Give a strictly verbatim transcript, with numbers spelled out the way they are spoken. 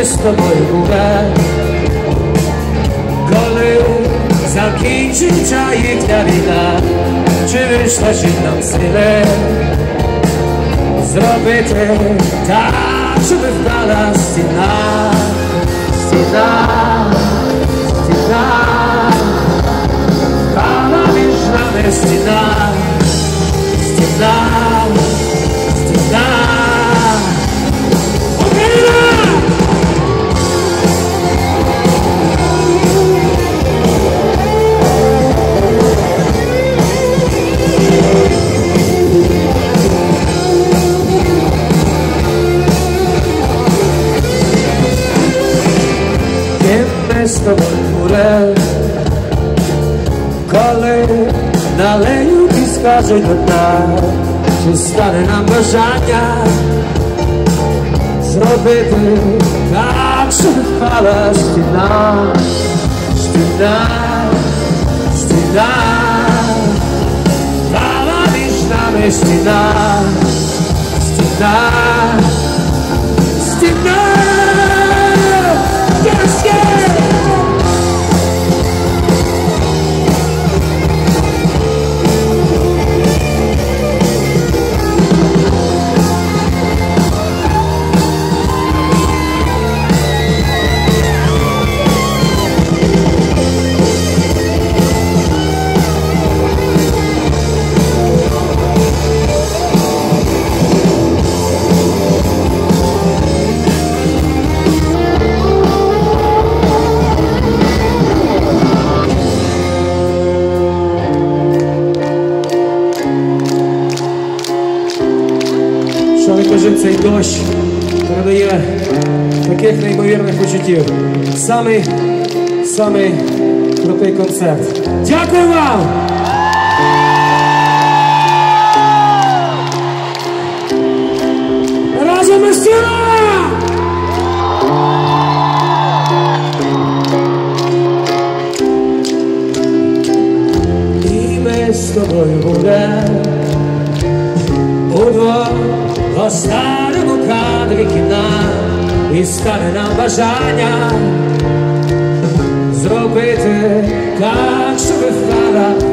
ми з тобою буде, коли закінчиться їхня війна, чи вистачить нам сили зробити так, щоб впала стіна, стіна, стіна, впала між нами стіна, стіна, стіна. Ми з тобою буде, коли налеють і скажуть одна, чи стане нам бажання зробити так, щоб впала стіна, стіна, стіна, впала між нами стіна, стіна, стіна. Yes, yeah! Цей дощ передає таких неймовірних почуттів. Самий, самий крутий концерт. Дякую вам! Разом із стіна! І ми з тобою буде удвох в останньому кадрі кіна, і стане нам бажання зробити так, щоб впала